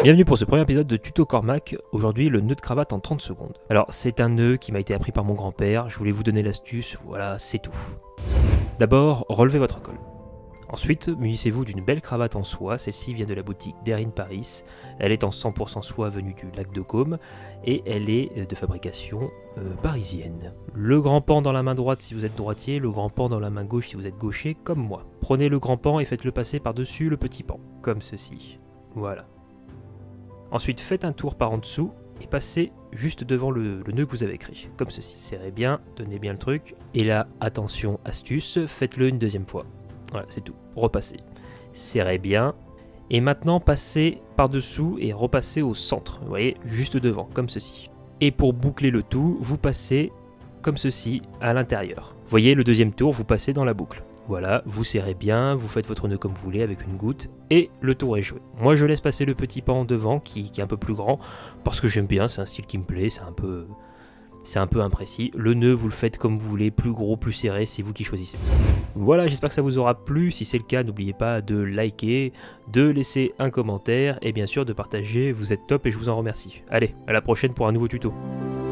Bienvenue pour ce premier épisode de Tuto Cormac, aujourd'hui le nœud de cravate en 30 secondes. Alors c'est un nœud qui m'a été appris par mon grand-père, je voulais vous donner l'astuce, voilà c'est tout. D'abord, relevez votre col. Ensuite, munissez-vous d'une belle cravate en soie, celle-ci vient de la boutique d'Erin Paris, elle est en 100% soie venue du lac de Caume et elle est de fabrication parisienne. Le grand pan dans la main droite si vous êtes droitier, le grand pan dans la main gauche si vous êtes gaucher comme moi. Prenez le grand pan et faites-le passer par-dessus le petit pan, comme ceci, voilà. Ensuite, faites un tour par en dessous et passez juste devant le nœud que vous avez créé, comme ceci. Serrez bien, tenez bien le truc. Et là, attention, astuce, faites-le une deuxième fois. Voilà, c'est tout. Repassez. Serrez bien. Et maintenant, passez par-dessous et repassez au centre. Vous voyez, juste devant, comme ceci. Et pour boucler le tout, vous passez comme ceci à l'intérieur. Vous voyez, le deuxième tour, vous passez dans la boucle. Voilà, vous serrez bien, vous faites votre nœud comme vous voulez avec une goutte et le tour est joué. Moi je laisse passer le petit pan devant qui est un peu plus grand parce que j'aime bien, c'est un style qui me plaît, c'est un peu imprécis. Le nœud vous le faites comme vous voulez, plus gros, plus serré, c'est vous qui choisissez. Voilà, j'espère que ça vous aura plu. Si c'est le cas, n'oubliez pas de liker, de laisser un commentaire et bien sûr de partager, vous êtes top et je vous en remercie. Allez, à la prochaine pour un nouveau tuto.